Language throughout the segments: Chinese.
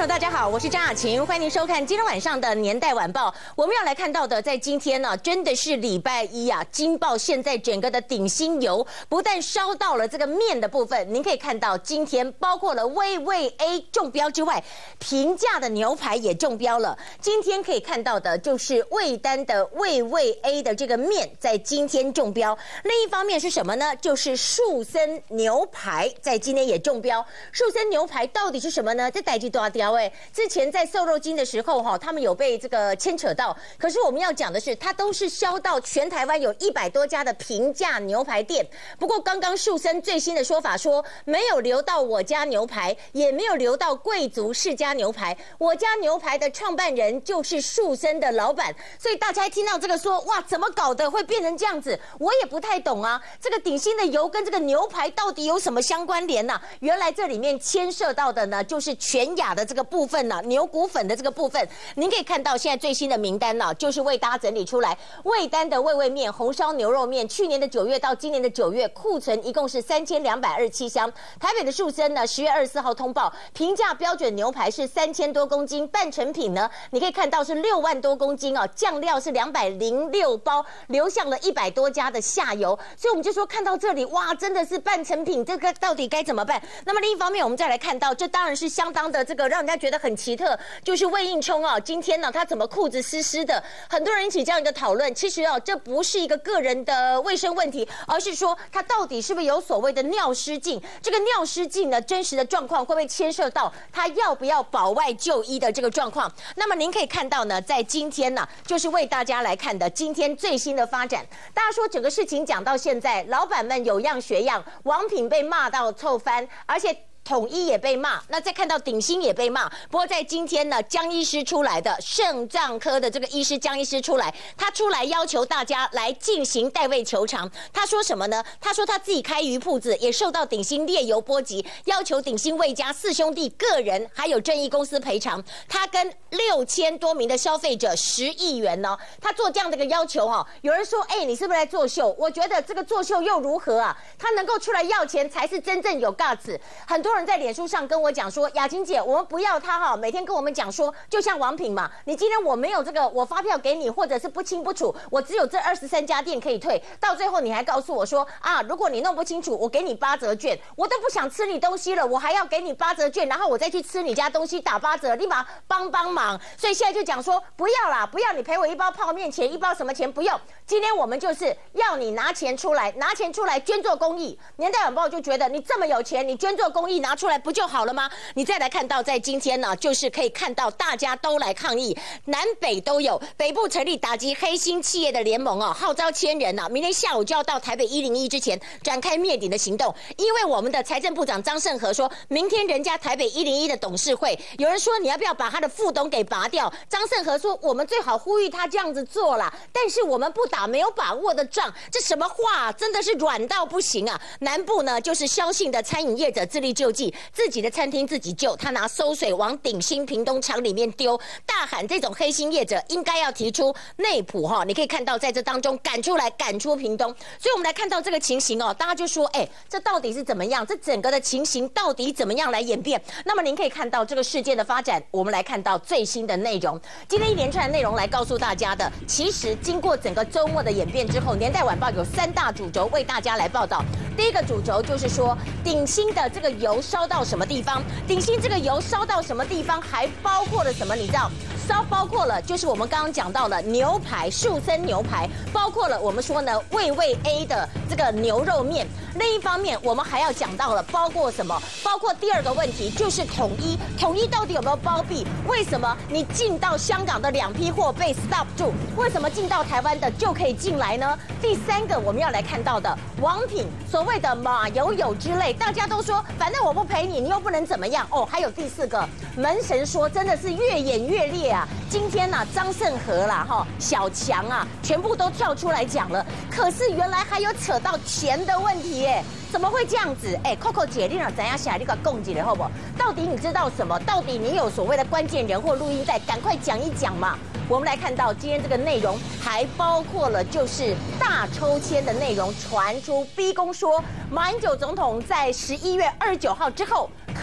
友大家好，我是张雅琴，欢迎您收看今天晚上的《年代晚报》。我们要来看到的，在今天呢，真的是礼拜一啊，金爆现在整个的鼎新油不但烧到了这个面的部分，您可以看到今天包括了味味 A 中标之外，平价的牛排也中标了。今天可以看到的就是味丹的味味 A 的这个面在今天中标。另一方面是什么呢？就是树森牛排在今天也中标。树森牛排到底是什么呢？这代际多雕哎，之前在瘦肉精的时候哈，他们有被这个牵扯到。可是我们要讲的是，它都是销到全台湾有100多家的平价牛排店。不过刚刚树森最新的说法说，没有留到我家牛排，也没有留到贵族世家牛排。我家牛排的创办人就是树森的老板，所以大家一听到这个说，哇，怎么搞的会变成这样子？我也不太懂啊。这个鼎新的油跟这个牛排到底有什么相关联呢？原来这里面牵涉到的呢，就是全亚的这个部分呢，牛骨粉的这个部分。您可以看到现在最新的名单呢，就是为大家整理出来，味丹的味味面、红烧牛肉面，去年的9月到今年的9月，库存一共是3227箱。台北的树森呢，10月24号通报，平价标准牛排是3000多公斤，半成品呢，你可以看到是6万多公斤哦，酱料是206包，流向了100多家的下游。所以我们就说看到这里，哇，真的是半成品，这个到底该怎么办？那么另一方面，我们再来看到，这当然是相当的这个让人家觉得很奇特，就是魏应充啊，今天呢他怎么裤子湿湿的？很多人引起这样一个讨论，其实啊，这不是一个个人的卫生问题，而是说他到底是不是有所谓的尿失禁？这个尿失禁呢，真实的状况会不会牵涉到他要不要保外就医的这个状况？那么您可以看到呢，在今天呢，就是为大家来看的今天最新的发展。大家说整个事情讲到现在，老板们有样学样，王品被骂到臭翻，而且统一也被骂，那再看到鼎新也被骂。不过在今天呢，江医师出来的肾脏科的这个医师江医师出来，他出来要求大家来进行代位求偿。他说什么呢？他说他自己开鱼铺子，也受到鼎新劣油波及，要求鼎新魏家4兄弟个人还有正义公司赔偿。他跟6000多名的消费者10亿元呢，他做这样的一个要求哈。有人说，你是不是来作秀？我觉得这个作秀又如何啊？他能够出来要钱，才是真正有 guts。很多人在脸书上跟我讲说，雅琴姐，我们不要他哈，每天跟我们讲说，就像王品嘛，你今天我没有这个，我发票给你，或者是不清不楚，我只有这23家店可以退，到最后你还告诉我说啊，如果你弄不清楚，我给你8折券，我都不想吃你东西了，我还要给你8折券，然后我再去吃你家东西打8折，立马帮忙。所以现在就讲说，不要啦，不要你赔我1包泡面钱，1包什么钱不用，今天我们就是要你拿钱出来捐做公益。年代晚报就觉得你这么有钱，你捐做公益拿出来不就好了吗？你再来看到在今天呢，就是可以看到大家都来抗议，南北都有，北部成立打击黑心企业的联盟号召1000人明天下午就要到台北101之前展开灭顶的行动。因为我们的财政部长张胜和说，明天人家台北101的董事会，有人说你要不要把他的副董给拔掉？张胜和说，我们最好呼吁他这样子做啦，但是我们不打没有把握的仗，这什么话真的是软到不行啊！南部呢，就是萧姓的餐饮业者自力救济，自己的餐厅自己救，他拿馊水往鼎新屏东厂里面丢，大喊这种黑心业者应该要提出内埔哈，你可以看到在这当中赶出屏东。所以我们来看到这个情形大家就说，这到底是怎么样？这整个的情形到底怎么样来演变？那么您可以看到这个事件的发展，我们来看到最新的内容。今天一连串的内容来告诉大家的，其实经过整个周末的演变之后，年代晚报有3大主轴为大家来报道。第一个主轴就是说，鼎新的这个油烧到什么地方？鼎新这个油烧到什么地方？还包括了什么？你知道？包括了就是我们刚刚讲到了牛排，树森牛排，包括了我们说呢味味 A 的这个牛肉面。另一方面，我们还要讲到了包括什么？包括第2个问题就是统一到底有没有包庇？为什么你进到香港的2批货被 stop 住？为什么进到台湾的就可以进来呢？第3个我们要来看到的王品所谓的马友之类，大家都说反正我不赔你，你又不能怎么样还有第4个门神说，真的是越演越烈啊！今天张胜和啦小强全部都跳出来讲了，可是原来还有扯到钱的问题怎么会这样子？Coco 姐，你怎样想？你给我讲一下好不好？到底你知道什么？到底你有所谓的关键人或录音带，赶快讲一讲嘛！我们来看到今天这个内容，还包括了就是大抽签的内容，传出逼宫说，马英九总统在11月29号之后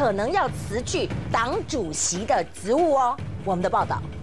可能要辞去党主席的职务哦。我们的报道。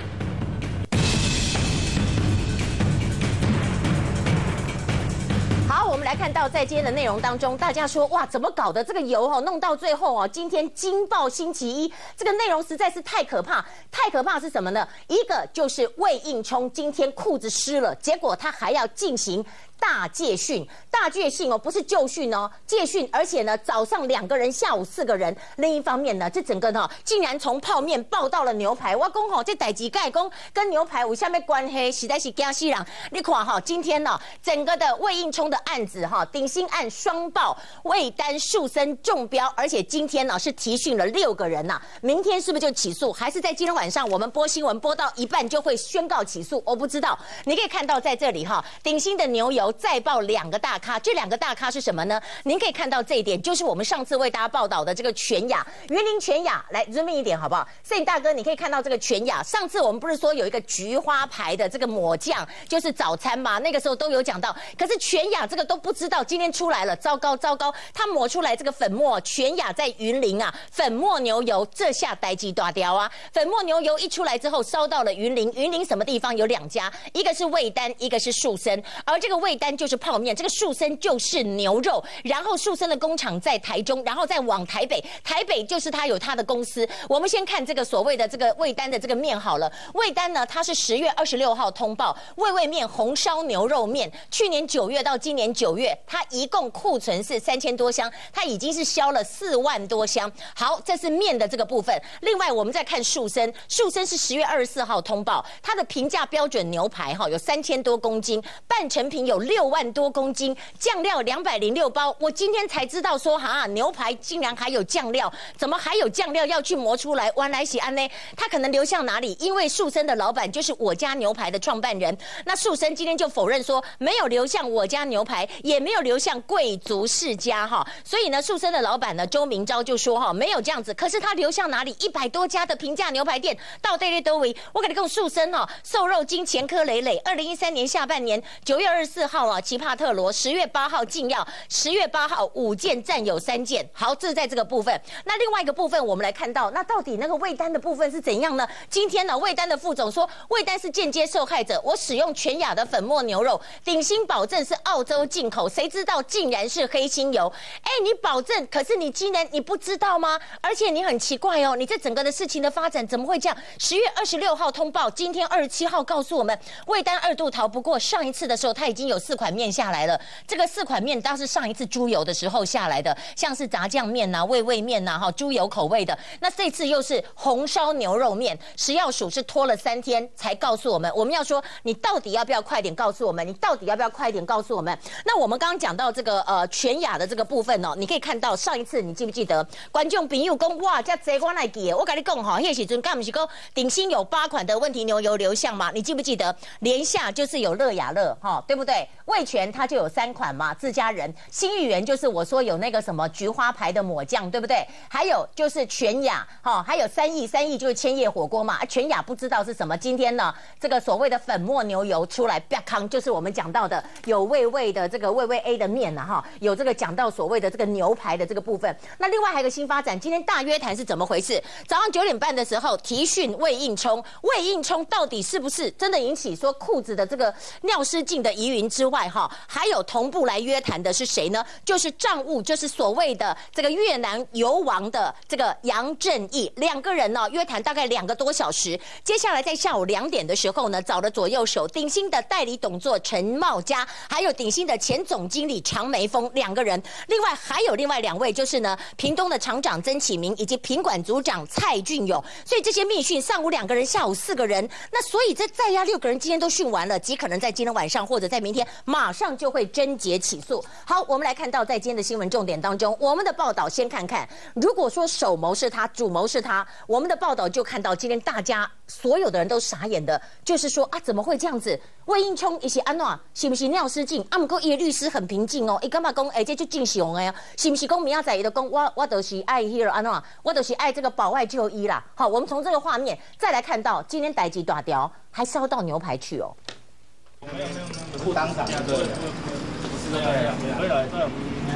好，我们来看到在今天的内容当中，大家说哇，怎么搞的？这个油弄到最后今天惊爆星期一，这个内容实在是太可怕。太可怕是什么呢？一个就是魏应充今天裤子湿了，结果他还要进行大戒训，大戒训不是旧训戒训，而且呢，早上2个人，下午4个人。另一方面呢，这整个竟然从泡面爆到了牛排。我讲这代志盖讲跟牛排有什么关系？实在是惊死人。你看今天整个的魏应充的案子鼎新案双爆，魏丹、树森中标，而且今天是提讯了6个人明天是不是就起诉？还是在今天晚上我们播新闻播到一半就会宣告起诉？我不知道。你可以看到在这里鼎新的牛油再爆2个大咖，这2个大咖是什么呢？您可以看到这一点，就是我们上次为大家报道的这个全雅，云林全雅，来 zoom in 一点好不好？摄影大哥，你可以看到这个全雅，上次我们不是说有一个菊花牌的这个抹酱，就是早餐嘛，那个时候都有讲到，可是全雅这个都不知道，今天出来了，糟糕糟糕，他抹出来这个粉末，全雅在云林粉末牛油，这下代志大条粉末牛油一出来之后，烧到了云林，云林什么地方有2家，一个是味丹，一个是树森，而这个味丹就是泡面，这个树森就是牛肉，然后树森的工厂在台中，然后再往台北，台北就是他有他的公司。我们先看这个所谓的这个味丹的这个面好了，味丹呢，它是10月26号通报味面红烧牛肉面，去年9月到今年9月，它一共库存是3000多箱，它已经是销了4万多箱。好，这是面的这个部分。另外我们再看树森，树森是10月24号通报，它的平价标准牛排有3000多公斤，半成品有6万多公斤，酱料206包。我今天才知道说牛排竟然还有酱料，怎么还有酱料要去磨出来？原来是安呢，他可能流向哪里？因为树森的老板就是我家牛排的创办人，那树森今天就否认说没有流向我家牛排，也没有流向贵族世家所以呢，树森的老板呢周明昭就说没有这样子，可是他流向哪里？100多家的平价牛排店到这里都为我跟你讲，树森瘦肉精前科累累。2013年下半年9月24号奇帕特罗，10月8号禁药，10月8号5件占有3件。好，这是在这个部分。那另外一个部分，我们来看到，那到底那个味丹的部分是怎样呢？今天呢，味丹的副总说，味丹是间接受害者。我使用全雅的粉末牛肉，鼎新保证是澳洲进口，谁知道竟然是黑心油？你保证，可是你竟然你不知道吗？而且你很奇怪你这整个的事情的发展怎么会这样？10月26号通报，今天27号告诉我们，味丹2度逃不过。上一次的时候，它已经有4款面下来了。这个4款面，当是上一次猪油的时候下来的，像是炸酱面味面猪油口味的。那这次又是红烧牛肉面，食药署是拖了3天才告诉我们。我们要说，你到底要不要快点告诉我们？你到底要不要快点告诉我们？那我们刚刚讲到这个全雅的这个部分你可以看到上一次你记不记得？观众朋友讲哇，这贼我来记的，我跟你讲那时阵敢不是讲鼎新有8款的问题牛油流向吗？你记不记得？连下就是有乐雅乐对不对？味全它就有3款嘛，自家人。新玉园就是我说有那个什么菊花牌的抹酱，对不对？还有就是全雅还有3亿就是千叶火锅嘛。全雅不知道是什么，今天呢这个所谓的粉末牛油出来，啪康就是我们讲到的有味的这个味 A 的面有这个讲到所谓的这个牛排的这个部分。那另外还有一个新发展，今天大约谈是怎么回事？早上9点半的时候提讯魏应充，魏应充到底是不是真的引起说裤子的这个尿失禁的疑云之外还有同步来约谈的是谁呢？就是账务，就是所谓的这个越南油王的这个杨正义，2个人约谈大概2个多小时。接下来在下午2点的时候呢，找了左右手鼎新的代理董座陈茂佳，还有鼎新的前总经理常梅峰2个人，另外还有另外2位，就是呢屏东的厂长曾启明以及品管组长蔡俊勇。所以这些密讯上午2个人，下午4个人，那所以这在押6个人今天都讯完了，极可能在今天晚上或者在明天马上就会侦结起诉。好，我们来看到在今天的新闻重点当中，我们的报道先看看，如果说首谋是他，主谋是他，我们的报道就看到今天大家所有的人都傻眼的，就是说怎么会这样子？魏应充一起安怎是不是尿失禁？不过伊律师很平静伊干嘛讲这就正常的是不是讲明仔载伊就讲我就是爱迄安怎，我就是爱这个保外就医啦。好，我们从这个画面再来看到今天代志大条，还烧到牛排去副当场对，是这样，对，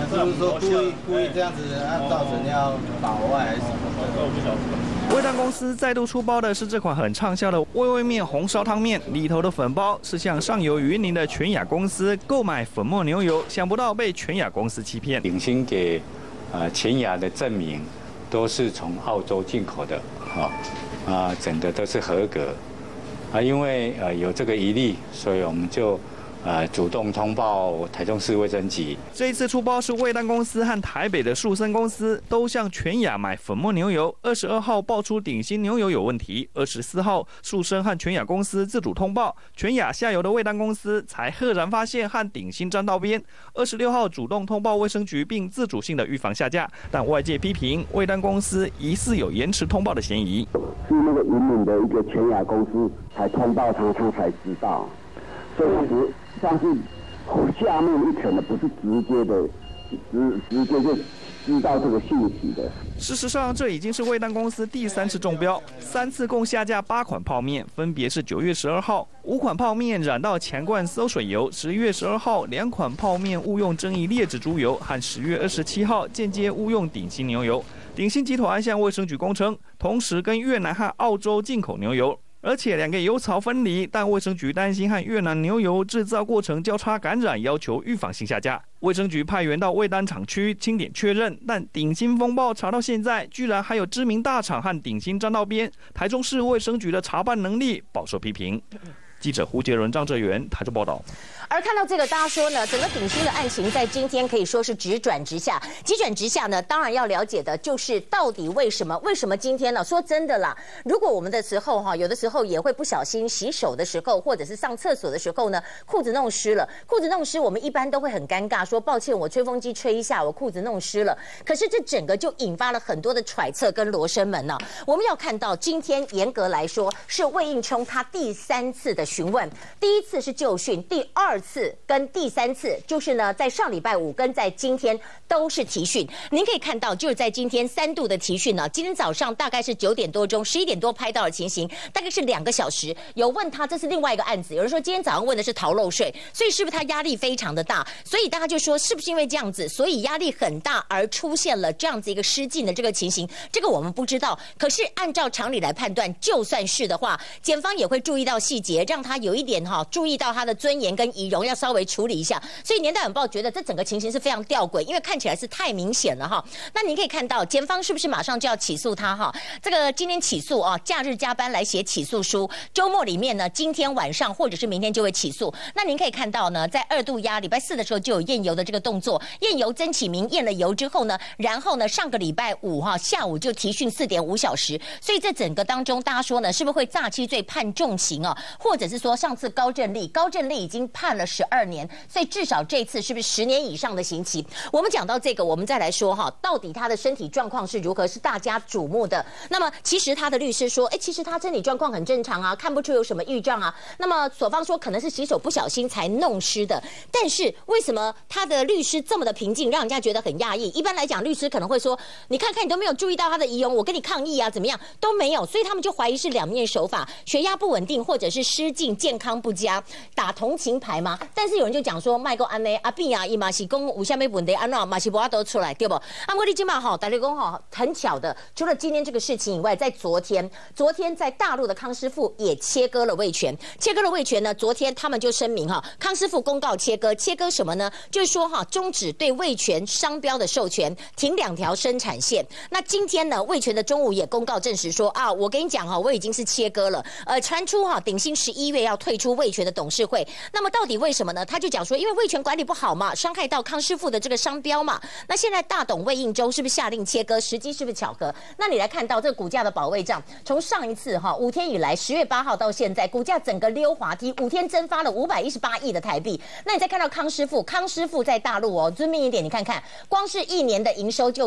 是不是说故意这样子，造成要倒外还是什么的？我不晓得。 味蛋公司再度出包的是这款很畅销的味味面红烧汤面，里头的粉包是向上游云林的全雅公司购买粉末牛油，想不到被全雅公司欺骗。 鼎新给全雅的证明都是从澳洲进口的，整个都是合格。因为有这个疑虑，所以我们就主动通报台中市卫生局。 这一次出包是味蛋公司和台北的树森公司都向全雅买粉末牛油。22号爆出鼎新牛油有问题，24号树森和全雅公司自主通报，全雅下游的味蛋公司才赫然发现和鼎新沾到边。26号主动通报卫生局，并自主性的预防下架，但外界批评味蛋公司疑似有延迟通报的嫌疑。 是那个云林的一个全雅公司才通报他才知道，所以像是下面一层的，不是直接就知道这个信息的。 事实上，这已经是味蛋公司第3次中标，3次共下架8款泡面，分别是9月12号5款泡面染到强冠馊水油，11月12号2款泡面误用争议劣质猪油，和10月27号间接误用鼎新牛油。鼎新集团向卫生局供称，同时跟越南和澳洲进口牛油，而且2个油槽分离，但卫生局担心和越南牛油制造过程交叉感染，要求预防性下架。卫生局派员到味蛋厂区清点确认，但鼎新风暴查到现在，居然还有知名大厂和鼎新沾到边，台中市卫生局的查办能力饱受批评。记者胡杰伦、张哲元台中报道。 而看到这个，大家说呢，整个鼎新的案情在今天可以说是急转直下。急转直下呢，当然要了解的就是到底为什么？为什么今天呢？说真的啦，如果我们的时候有的时候也会不小心洗手的时候，或者是上厕所的时候呢，裤子弄湿了。裤子弄湿，我们一般都会很尴尬，说抱歉，我吹风机吹一下，我裤子弄湿了。可是这整个就引发了很多的揣测跟罗生门呢。我们要看到，今天严格来说是魏应充他第3次的询问，第1次是就训，第2次跟第3次就是呢，在上礼拜5跟在今天都是提讯。您可以看到，就是在今天3度的提讯呢，今天早上大概是9点多钟、11点多拍到的情形，大概是2个小时。有问他，这是另外一个案子。有人说今天早上问的是逃漏税，所以是不是他压力非常的大？所以大家就说，是不是因为这样子，所以压力很大而出现了这样子一个失禁的这个情形？这个我们不知道。可是按照常理来判断，就算是的话，检方也会注意到细节，让他有一点注意到他的尊严跟仪容，要稍微处理一下。所以年代晚报觉得这整个情形是非常吊诡，因为看起来是太明显了哈。那您可以看到，检方是不是马上就要起诉他哈？这个今天起诉假日加班来写起诉书，周末里面呢，今天晚上或者是明天就会起诉。那您可以看到呢，在2度压礼拜4的时候就有验油的这个动作，验油曾启明验了油之后呢，然后呢上个礼拜5下午就提讯4.5小时。所以这整个当中，大家说呢，是不是会诈欺罪判重刑啊？或者是说上次高正利已经判了12年，所以至少这次是不是10年以上的刑期？我们讲到这个，我们再来说到底他的身体状况是如何，是大家瞩目的。那么其实他的律师说，其实他身体状况很正常啊，看不出有什么异状啊。那么所方说可能是洗手不小心才弄湿的，但是为什么他的律师这么的平静，让人家觉得很讶异？一般来讲，律师可能会说，你看看你都没有注意到他的仪容，我跟你抗议啊，怎么样都没有，所以他们就怀疑是两面手法，血压不稳定或者是失禁，健康不佳，打同情牌吗？但是有人就讲说，麦克安内阿扁啊，伊嘛是讲有啥物问题安怎嘛是无法都出来对不？啊，我哋今嘛大家讲很巧的，除了今天这个事情以外，在昨天在大陆的康师傅也切割了味全，呢，昨天他们就声明康师傅公告切割什么呢？就是说终止对味全商标的授权，停2条生产线。那今天呢，味全的中午也公告证实说啊，我跟你讲我已经是切割了，传出鼎新11月要退出味全的董事会。那么到底为什么呢？他就讲说，因为味全管理不好嘛，伤害到康师傅的这个商标嘛。那现在大董魏应忠是不是下令切割？时机是不是巧合？那你来看到这个股价的保卫战，从上一次5天以来，10月8号到现在，股价整个溜滑梯，5天蒸发了518亿的台币。那你再看到康师傅在大陆遵命一点，你看看，光是1年的营收就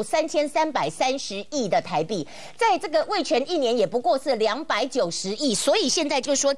3330亿的台币，在这个味全1年也不过是290亿，所以现在就是说弃台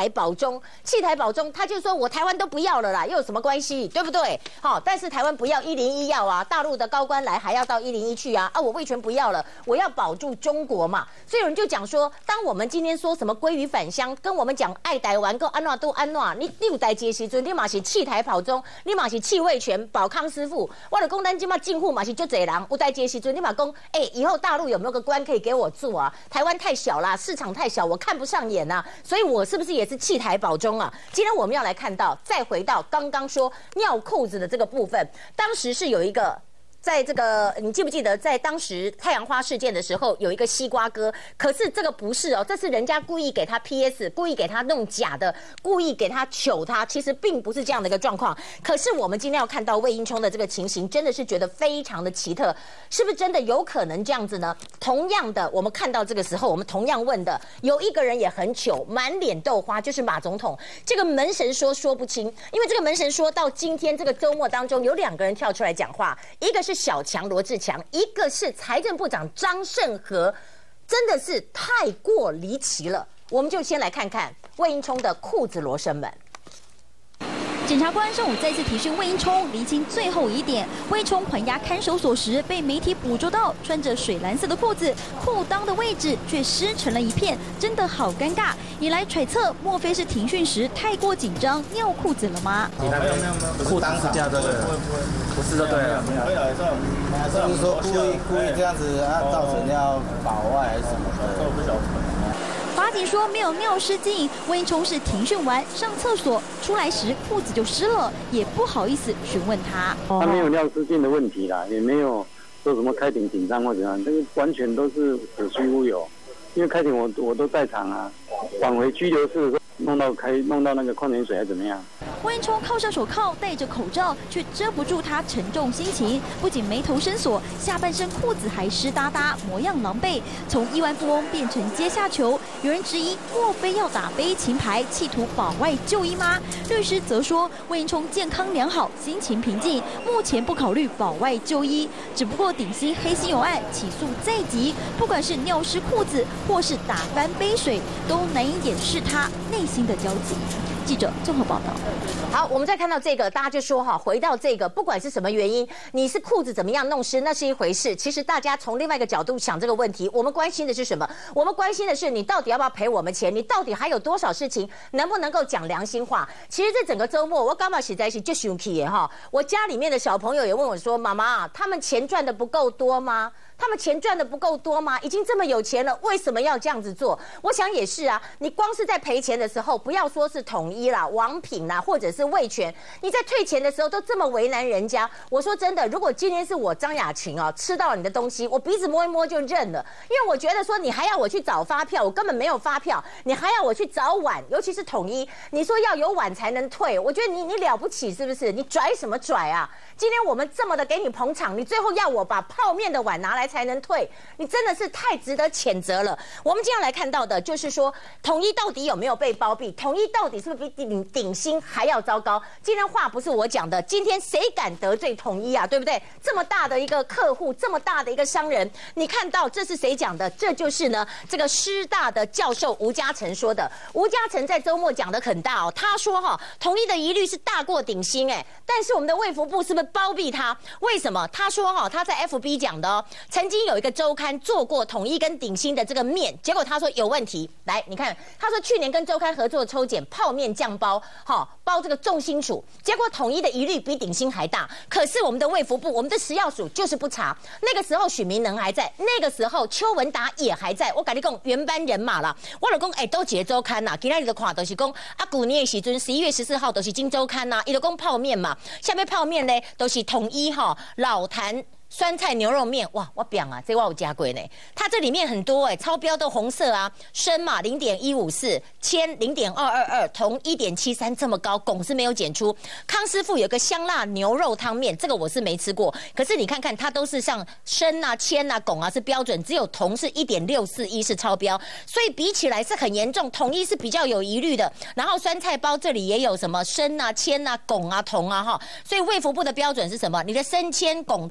台保中，弃台保中，他就说我台湾都不要了啦，又有什么关系，对不对？好，但是台湾不要101要啊，大陆的高官来还要到101去啊，我味全不要了，我要保住中国嘛，所以有人就讲说，当我们今天说什么鲑鱼返乡，跟我们讲爱台湾，跟安怎都安怎，你有代志的时阵，你嘛是弃台保中，你嘛是弃味全保康师傅，我就讲咱今嘛进户嘛是就这人，有代志的时阵，你嘛讲，以后大陆有没有个官可以给我做啊？台湾太小啦，市场太小，我看不上眼啊，所以我是不是也是弃台保中啊？今天我们要来看到，再回到刚刚说尿裤子的这个部分，当时是有一个。在这个，你记不记得，在当时太阳花事件的时候，有一个西瓜哥，可是这个不是哦，这是人家故意给他 PS， 故意给他弄假的，故意给他糗他，其实并不是这样的一个状况。可是我们今天要看到魏应充的这个情形，真的是觉得非常的奇特，是不是真的有可能这样子呢？同样的，我们看到这个时候，我们同样问的，有一个人也很糗，满脸豆花，就是马总统。这个门神说不清，因为这个门神说到今天这个周末当中，有2个人跳出来讲话，一个是小强罗志强，一个是财政部长张胜和，真的是太过离奇了。我们就先来看看魏应充的裤子罗生门。 检察官上午再次提讯魏应充，厘清最后一点。魏应充还押看守所时，被媒体捕捉到穿着水蓝色的裤子，裤裆的位置却湿成了一片，真的好尴尬，引来揣测，莫非是庭讯时太过紧张尿裤子了吗？ 没有，裤裆是这样的，不是就对了。就是说故意这样子造成要保外还是什么的，我不晓得。 法警说没有尿失禁，魏应充是庭讯完上厕所出来时裤子就湿了，也不好意思询问他。 他没有尿失禁的问题啦，也没有说什么开庭紧张或怎样，这个完全都是子虚乌有。因为开庭我都在场啊，返回拘留室的时候弄到那个矿泉水还怎么样？ 魏应充铐上手铐，戴着口罩，却遮不住他沉重心情。不仅眉头深锁，下半身裤子还湿哒哒，模样狼狈。从亿万富翁变成阶下囚，有人质疑，莫非要打悲情牌，企图保外就医吗？律师则说，魏应充健康良好，心情平静，目前不考虑保外就医。只不过顶新黑心油案起诉在即，不管是尿湿裤子，或是打翻杯水，都难以掩饰他内心的焦急。记者综合报道。 好，我们再看到这个，大家就说哈，回到这个，不管是什么原因，你是裤子怎么样弄湿，那是一回事。其实大家从另外一个角度想这个问题，我们关心的是什么？我们关心的是你到底要不要赔我们钱？你到底还有多少事情能不能够讲良心话？其实这整个周末，我刚好写在一起就生气耶哈。我家里面的小朋友也问我说：“妈妈，他们钱赚的不够多吗？他们钱赚的不够多吗？已经这么有钱了，为什么要这样子做？”我想也是啊，你光是在赔钱的时候，不要说是统一啦、王品啦，或者是味全，你在退钱的时候都这么为难人家。我说真的，如果今天是我张雅琴啊吃到你的东西，我鼻子摸一摸就认了，因为我觉得说你还要我去找发票，我根本没有发票，你还要我去找碗，尤其是统一，你说要有碗才能退，我觉得你了不起是不是？你拽什么拽啊？今天我们这么的给你捧场，你最后要我把泡面的碗拿来才能退，你真的是太值得谴责了。我们今天来看到的就是说，统一到底有没有被包庇？统一到底是不是比顶新还要糟糕？今天话不是我讲的，今天谁敢得罪统一啊？对不对？这么大的一个客户，这么大的一个商人，你看到这是谁讲的？这就是呢这个师大的教授吴嘉诚说的。吴嘉诚在周末讲的很大哦，他说哈，统一的疑虑是大过顶新但是我们的卫福部是不是包庇他？为什么？他说哈，他在 FB 讲的哦，曾经有一个周刊做过统一跟顶新的这个面，结果他说有问题。来，你看，他说去年跟周刊合作抽检泡面酱包，包这个重金属，结果统一的疑虑比顶新还大。可是我们的卫福部，我们的食药署就是不查。那个时候许明能还在，那个时候邱文达也还在。我跟你讲，原班人马啦。我就讲，都一个周刊呐，今天你就看都是讲旧年的时阵11月14号都是金周刊呐，伊就讲泡面嘛，下面泡面呢都是统一老坛酸菜牛肉面，哇，我表啊，这我有加过呢。它这里面很多超标的红色啊，砷嘛0.154，铅0.222，铜1.73，这么高，汞是没有检出。康师傅有个香辣牛肉汤面，这个我是没吃过，可是你看看它都是像砷啊、铅啊、汞啊是标准，只有铜是1.641是超标，所以比起来是很严重。统一是比较有疑虑的，然后酸菜包这里也有什么砷啊、铅啊、汞啊、铜啊所以卫福部的标准是什么？你的砷、铅、汞、铜是什么？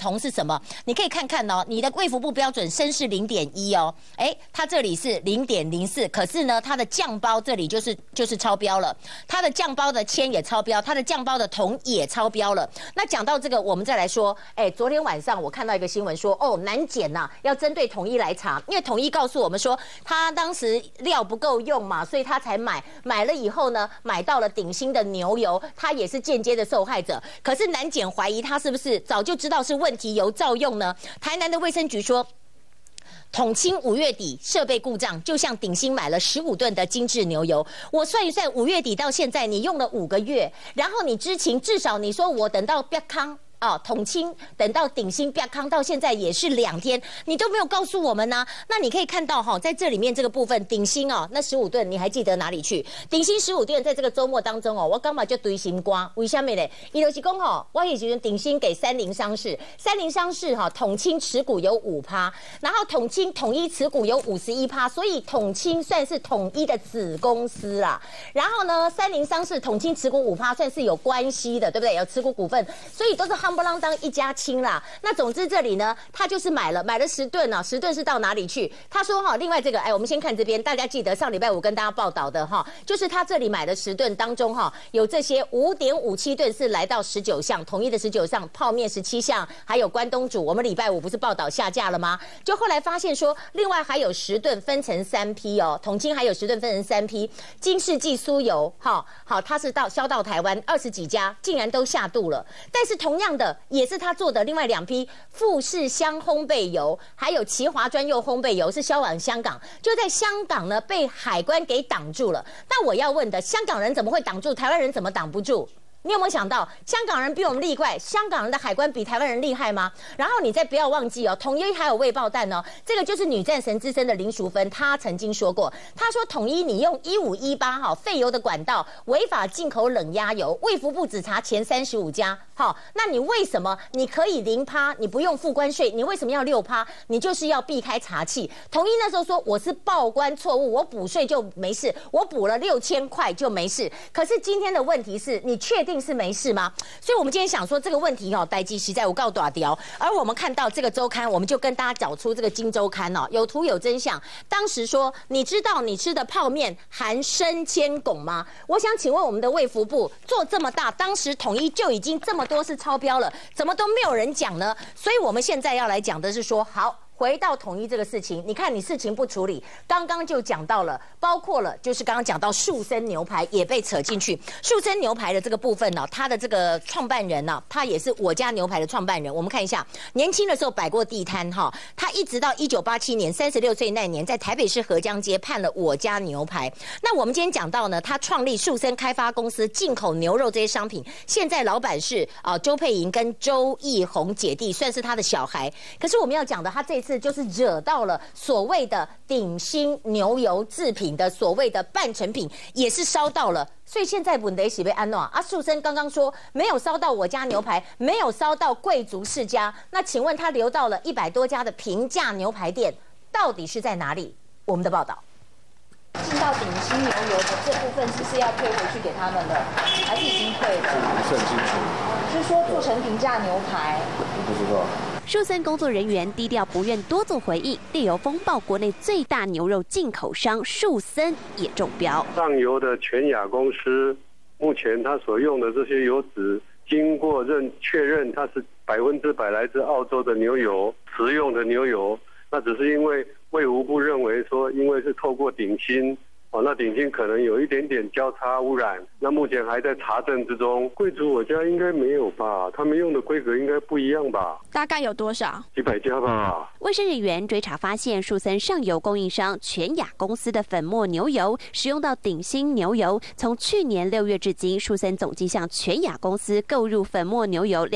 么？你可以看看哦，你的卫福部标准砷是0.1哦，它这里是0.04，可是呢，它的酱包这里就是超标了，它的酱包的铅也超标，它的酱包的铜也超标了。那讲到这个，我们再来说，昨天晚上我看到一个新闻说，南检呐要针对统一来查，因为统一告诉我们说，他当时料不够用嘛，所以他才买了以后呢，买到了鼎新的牛油，他也是间接的受害者。可是南检怀疑他是不是早就知道是问题油照用呢？台南的卫生局说，统清5月底设备故障，就像鼎新买了15吨的精致牛油。我算一算，5月底到现在你用了5个月，然后你知情，至少你说我等到标康。统清等到鼎新标康到现在也是2天，你都没有告诉我们呢。那你可以看到在这里面这个部分，鼎新那15吨你还记得哪里去？鼎新15吨在这个周末当中我刚嘛就堆心瓜，为什么呢？伊就是讲我以前鼎新给30商事统清持股有5%，然后统一持股有51%，所以统清算是统一的子公司啦。然后呢，30商事统清持股5%算是有关系的，对不对？有持股股份，所以都是夯不啷当一家亲啦。那总之这里呢，他就是买了10吨10吨是到哪里去？他说另外这个我们先看这边，大家记得上礼拜5跟大家报道的就是他这里买的10吨当中有这些5.57吨是来到19项，统一的19项，泡面17项，还有关东煮，我们礼拜5不是报道下架了吗？就后来发现说，另外还有10吨分成3批统清还有10吨分成3批，金世纪酥油它是销到台湾20几家，竟然都下肚了。但是同样的也是他做的另外2批富士香烘焙油，还有奇华专用烘焙油是销往香港，就在香港呢被海关给挡住了。那我要问的，香港人怎么会挡住？台湾人怎么挡不住？你有没有想到，香港人比我们厉害，香港人的海关比台湾人厉害吗？然后你再不要忘记统一还有未爆弹这个就是女战神之身的林淑芬，她曾经说过，她说统一你用1518废油的管道违法进口冷压油，卫福部只查前35家，那你为什么你可以0%，你不用付关税，你为什么要6%？你就是要避开查气。统一那时候说我是报关错误，我补税就没事，我补了6000块就没事。可是今天的问题是，你确定是没事吗？所以我们今天想说这个问题代志实在有够大条。而我们看到这个周刊，我们就跟大家找出这个今周刊有图有真相。当时说，你知道你吃的泡面含生铅汞吗？我想请问我们的卫福部做这么大，当时统一就已经这么多是超标了，怎么都没有人讲呢？所以我们现在要来讲的是说，好。回到统一这个事情，你看你事情不处理，刚刚就讲到了，包括了就是刚刚讲到树森牛排也被扯进去。树森牛排的这个部分他的这个创办人他也是我家牛排的创办人。我们看一下，年轻的时候摆过地摊他一直到1987年36岁那年，在台北市河江街判了我家牛排。那我们今天讲到呢，他创立树森开发公司，进口牛肉这些商品。现在老板是周佩莹跟周奕宏姐弟，算是他的小孩。可是我们要讲的，他这次就是惹到了所谓的鼎新牛油制品的所谓的半成品，也是烧到了。所以现在问题是被安诺树森刚刚说没有烧到我家牛排，没有烧到贵族世家，那请问他流到了100多家的平价牛排店，到底是在哪里？我们的报道。进到鼎新牛油的这部分是不是要退回去给他们了，还是已经退了？ 不是很清楚。 是说做成平价牛排？ 我不知道。 树森工作人员低调，不愿多做回应。猎油风暴国内最大牛肉进口商树森也中标。 上游的全亚公司，目前它所用的这些油脂，经过确认它是100%来自澳洲的牛油，食用的牛油。那只是因为卫福部认为说，因为是透过鼎新。那鼎新可能有一点点交叉污染，那目前还在查证之中。贵族我家应该没有吧？他们用的规格应该不一样吧？ 大概有多少？ 几百家吧。 卫生人员追查发现，树森上游供应商全亚公司的粉末牛油使用到鼎新牛油。从去年6月至今，树森总计向全亚公司购入粉末牛油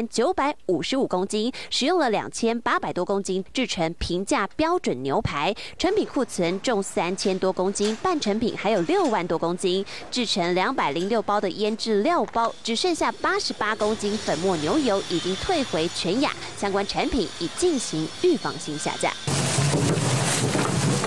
2955公斤，使用了2800多公斤制成平价标准牛排，成品库存重3000多公斤。半成品还有6万多公斤，制成206包的腌制料包，只剩下88公斤粉末牛油已经退回全亚，相关产品已进行预防性下架。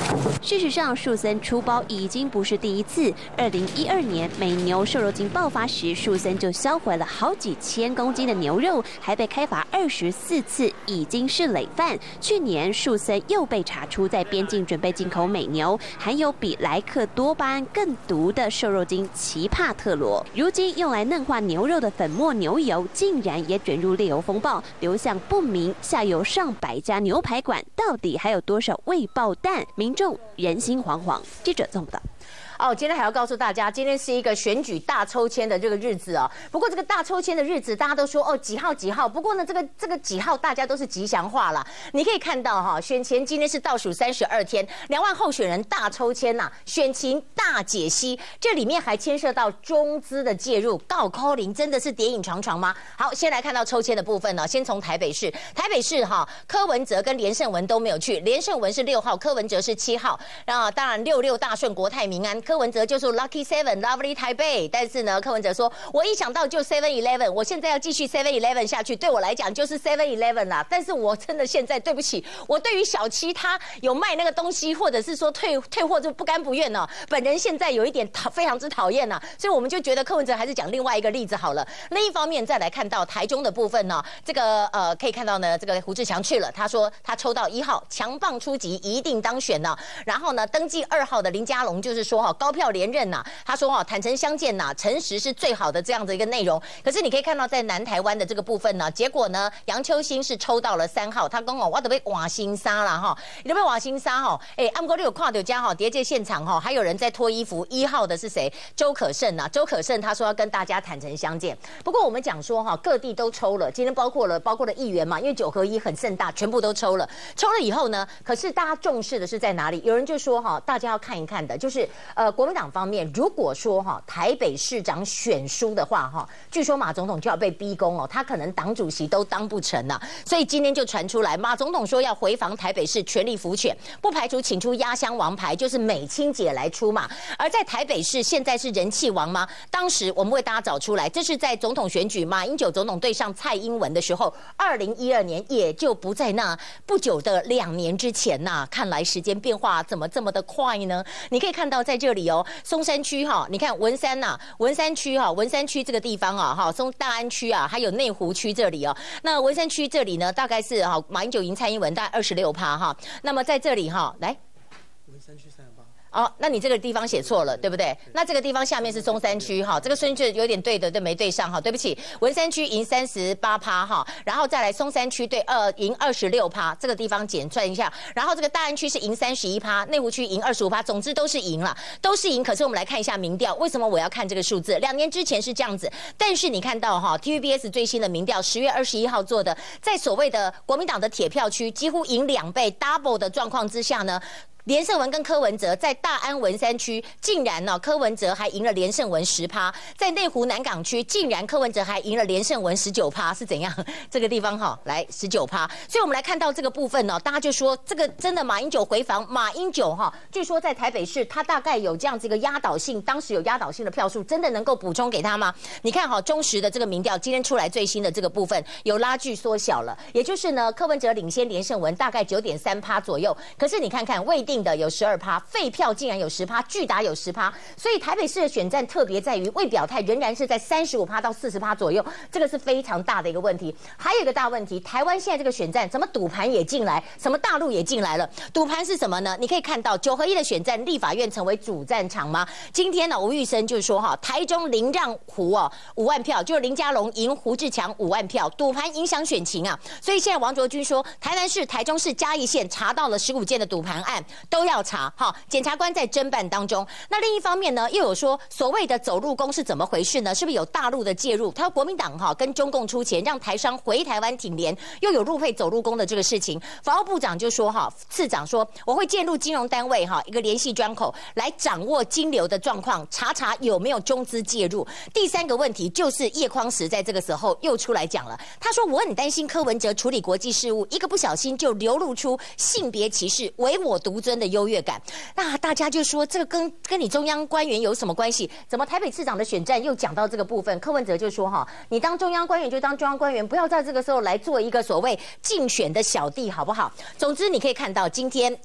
事实上，树森出包已经不是第一次。2012年美牛瘦肉精爆发时，树森就销毁了好几千公斤的牛肉，还被开罚24次，已经是累犯。去年树森又被查出在边境准备进口美牛含有比莱克多巴胺更毒的瘦肉精奇帕特罗。如今用来嫩化牛肉的粉末牛油，竟然也卷入猎油风暴，流向不明下游上百家牛排馆，到底还有多少未爆弹？民众人心惶惶。记者综合报道。 哦，今天还要告诉大家，今天是一个选举大抽签的这个日子啊。不过这个大抽签的日子，大家都说哦几号几号。不过呢，这个几号大家都是吉祥话啦。你可以看到哈，选前今天是倒数32天，2万候选人大抽签呐，选情大解析。这里面还牵涉到中资的介入，高考林真的是谍影重重吗？好，先来看到抽签的部分呢，先从台北市哈，柯文哲跟连胜文都没有去，连胜文是6号，柯文哲是7号。然后当然66大顺国泰民安。柯文哲就说 Lucky 7 Lovely 台北，但是呢，柯文哲说，我一想到就 7-11， 我现在要继续 7-11 下去，对我来讲就是 7-11 啦。但是我真的现在对不起，我对于小七他有卖那个东西，或者是说退货就不甘不愿呢。本人现在有一点非常之讨厌呐，所以我们就觉得柯文哲还是讲另外一个例子好了。另一方面再来看到台中的部分呢，这个可以看到呢，这个胡志强去了，他说他抽到1号，强棒出击，一定当选呢。然后呢，登记2号的林佳龙就是说哈。高票连任呐，他说坦诚相见呐，诚实是最好的这样的一个内容。可是你可以看到在南台湾的这个部分呢，结果呢，杨秋兴是抽到了3号，他讲我都被瓦辛杀了哈，你都被瓦辛杀哈，按过你有看到家哈，谍界现场哈，还有人在脱衣服，1号的是谁？周可胜呐，周可胜他说要跟大家坦诚相见。不过我们讲说哈，各地都抽了，今天包括了议员嘛，因为9合1很盛大，全部都抽了。抽了以后呢，可是大家重视的是在哪里？有人就说哈，大家要看一看的，就是国民党方面，如果说台北市长选输的话据说马总统就要被逼宫哦，他可能党主席都当不成了。所以今天就传出来，马总统说要回防台北市，全力辅选，不排除请出压箱王牌，就是美清姐来出马。而在台北市现在是人气王吗？当时我们为大家找出来，这是在总统选举马英九总统对上蔡英文的时候，2012年，也就不在那不久的2年之前呐。看来时间变化怎么这么的快呢？你可以看到在这里哦。松山区你看文山区这个地方松大安区还有内湖区这里哦。那文山区这里呢，大概是马英九赢蔡英文大概26%那么在这里来，文山区38%。哦，那你这个地方写错了，对不对？那这个地方下面是松山区这个顺序有点对的，对没对上对不起。文山区赢38%然后再来松山区赢26%，这个地方简算一下。然后这个大安区是赢31%，内湖区赢25%，总之都是赢了，都是赢。可是我们来看一下民调，为什么我要看这个数字？2年之前是这样子，但是你看到TVBS 最新的民调，10月21号做的，在所谓的国民党的铁票区，几乎赢2倍 double 的状况之下呢。连胜文跟柯文哲在大安文山区，竟然柯文哲还赢了连胜文10%；在内湖南港区，竟然柯文哲还赢了连胜文19%，是怎样？这个地方来19%。所以我们来看到这个部分大家就说这个真的马英九回防，马英九据说在台北市他大概有这样子一个压倒性，当时有压倒性的票数，真的能够补充给他吗？你看中时的这个民调今天出来最新的这个部分有拉锯缩小了，也就是呢柯文哲领先连胜文大概9.3%左右，可是你看看未定的有12%，废票竟然有10%，巨达有10%，所以台北市的选战特别在于未表态仍然是在35%到40%左右，这个是非常大的一个问题。还有一个大问题，台湾现在这个选战，什么赌盘也进来，什么大陆也进来了。赌盘是什么呢？你可以看到9合1的选战，立法院成为主战场吗？今天呢，吴玉生就是说台中林让胡5万票，就是林佳龙赢胡志强5万票，赌盘影响选情啊。所以现在王卓君说，台南市、台中市、嘉义县查到了15件的赌盘案。都要查检察官在侦办当中。那另一方面呢，又有说所谓的走路工是怎么回事呢？是不是有大陆的介入？他说国民党跟中共出钱，让台商回台湾挺联，又有入配走路工的这个事情。法务部长就说次长说我会介入金融单位一个联系专口来掌握金流的状况，查有没有中资介入。第3个问题就是叶匡时在这个时候又出来讲了，他说我很担心柯文哲处理国际事务，一个不小心就流露出性别歧视、唯我独尊的优越感。那大家就说这个跟你中央官员有什么关系？怎么台北市长的选战又讲到这个部分？柯文哲就说你当中央官员就当中央官员，不要在这个时候来做一个所谓竞选的小弟，好不好？总之你可以看到今天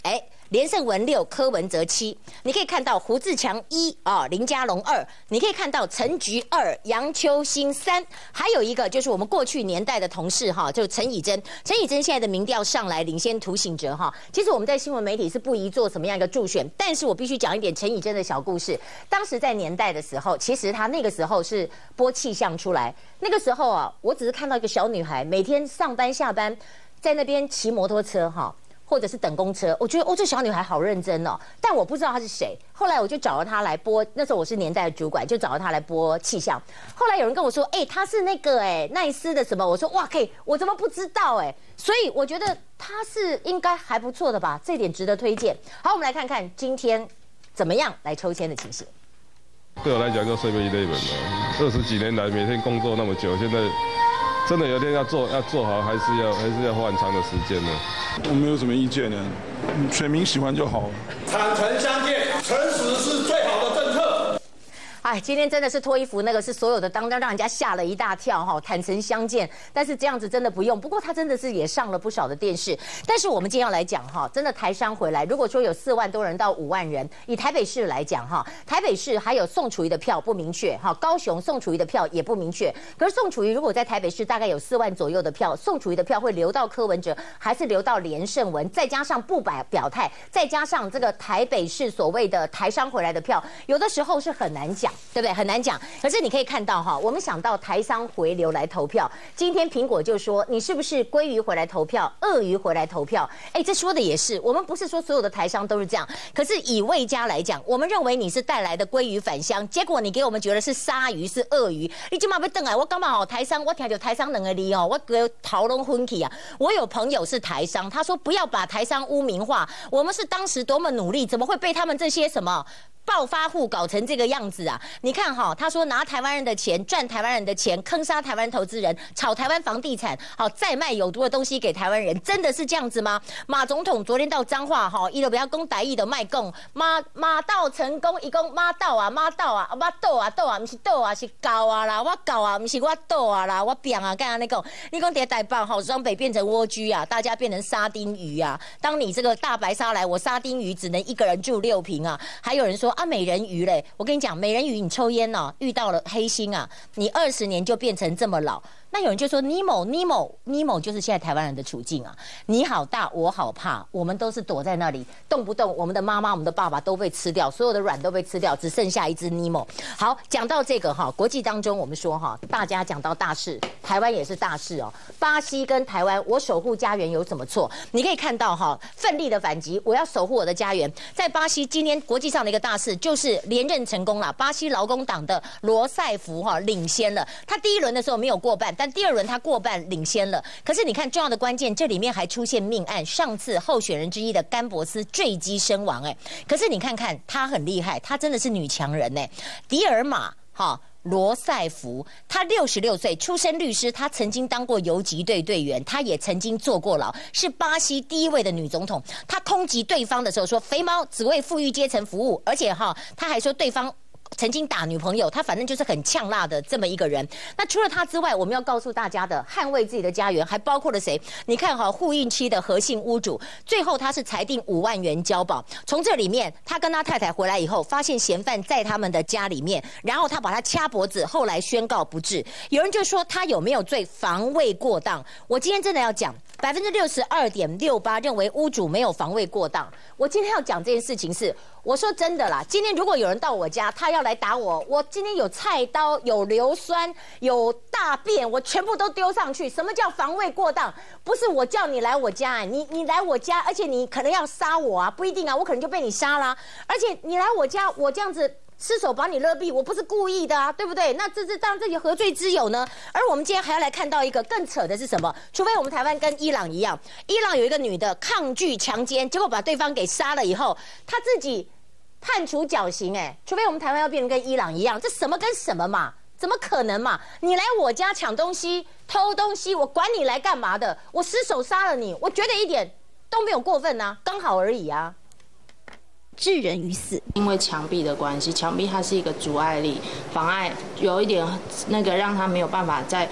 连胜文6，柯文哲7。你可以看到胡志强1啊，林佳龙2，你可以看到陈菊2，杨秋兴3，还有一个就是我们过去年代的同事哈，就是陈以真。陈以真现在的民调上来领先涂醒哲哈。其实我们在新闻媒体是不宜做什么样一个助选，但是我必须讲一点陈以真的小故事。当时在年代的时候，其实他那个时候是播气象出来，那个时候啊，我只是看到一个小女孩每天上班下班在那边骑摩托车哈。或者是等公车，我觉得这小女孩好认真哦，但我不知道她是谁。后来我就找了她来播，那时候我是年代的主管，就找了她来播气象。后来有人跟我说，她是那个奈斯的什么？我说哇，我怎么不知道所以我觉得她是应该还不错的吧，这点值得推荐。好，我们来看看今天怎么样来抽签的情形。 对我来讲，就睡眠一门了。20几年来，每天工作那么久，现在。真的有天要做好，还是要花很长的时间呢。 我没有什么意见呢，选民喜欢就好。 坦诚相见，诚实是最好的政策。 今天真的是脱衣服那个是所有的当让人家吓了一大跳哈，坦诚相见。但是这样子真的不用，不过他真的是也上了不少的电视。但是我们今天要来讲哈，真的台商回来，如果说有4万多人到5万人，以台北市来讲哈，台北市还有宋楚瑜的票不明确哈，高雄宋楚瑜的票也不明确。可是宋楚瑜如果在台北市大概有4万左右的票，宋楚瑜的票会流到柯文哲，还是流到连胜文？再加上不表态，再加上这个台北市所谓的台商回来的票，有的时候是很难讲。对不对？很难讲。可是你可以看到哈，我们想到台商回流来投票，今天苹果就说你是不是鲑鱼回来投票，鳄鱼回来投票？这说的也是，我们不是说所有的台商都是这样。可是以魏家来讲，我们认为你是带来的鲑鱼返乡，结果你给我们觉得是鲨鱼是鳄鱼，你今嘛要等来，我干嘛好台商？我听到台商两个字哦，我给讨论昏去啊。我有朋友是台商，他说不要把台商污名化，我们是当时多么努力，怎么会被他们这些什么？暴发户搞成这个样子啊！你看哈，他说拿台湾人的钱赚台湾人的钱，坑杀台湾投资人，炒台湾房地产，好再卖有毒的东西给台湾人，真的是这样子吗？马总统昨天到彰化哈，伊就不要讲台语的卖讲马到成功，伊讲马到啊，不是斗啊，是搞啊啦，我搞啊，不是我斗啊啦，我变啊，干啊那个，你讲在台北好，双北变成蜗居啊，大家变成沙丁鱼啊。当你这个大白鲨来，我沙丁鱼只能一个人住6坪啊，还有人说。美人鱼嘞，我跟你讲，美人鱼你抽烟哦，遇到了黑心啊，你20年就变成这么老。那有人就说尼莫就是现在台湾人的处境啊，你好大我好怕，我们都是躲在那里，动不动我们的妈妈我们的爸爸都被吃掉，所有的卵都被吃掉，只剩下一只尼莫。好，讲到这个哈，国际当中我们说哈，大家讲到大事，台湾也是大事哦。巴西跟台湾，我守护家园有什么错？你可以看到哈，奋力的反击，我要守护我的家园。在巴西今天国际上的一个大事就是连任成功了，巴西劳工党的罗塞福哈领先了，他第1轮的时候没有过半。但第2轮他过半领先了，可是你看重要的关键，这里面还出现命案，上次候选人之一的甘博斯坠机身亡可是你看看他很厉害，他真的是女强人迪尔玛罗塞福，他66岁，出身律师，他曾经当过游击队队员，他也曾经坐过牢，是巴西第1位的女总统。他攻击对方的时候说肥猫只为富裕阶层服务，而且他还说对方曾经打女朋友，他反正就是很呛辣的这么一个人。那除了他之外，我们要告诉大家的，捍卫自己的家园还包括了谁？你看户运期的核心屋主，最后他是裁定5万元交保。从这里面，他跟他太太回来以后，发现嫌犯在他们的家里面，然后他把他掐脖子，后来宣告不治。有人就说他有没有罪？防卫过当。我今天真的要讲，62.68%认为屋主没有防卫过当。我今天要讲这件事情是，我说真的啦，今天如果有人到我家，他要来打我，我今天有菜刀、有硫酸、有大便，我全部都丢上去。什么叫防卫过当？不是我叫你来我家，你来我家，而且你可能要杀我啊，不一定啊，我可能就被你杀啦。而且你来我家，我这样子失手把你勒毙，我不是故意的啊，对不对？那这当然这有何罪之有呢？而我们今天还要来看到一个更扯的是什么？除非我们台湾跟伊朗一样，伊朗有一个女的抗拒强奸，结果把对方给杀了以后，她自己判处绞刑除非我们台湾要变成跟伊朗一样，这什么跟什么嘛？怎么可能嘛？你来我家抢东西、偷东西，我管你来干嘛的？我失手杀了你，我觉得一点都没有过分啊，刚好而已啊。 致人于死， 因为墙壁的关系，墙壁它是一个阻碍力，妨碍有一点那个让他没有办法在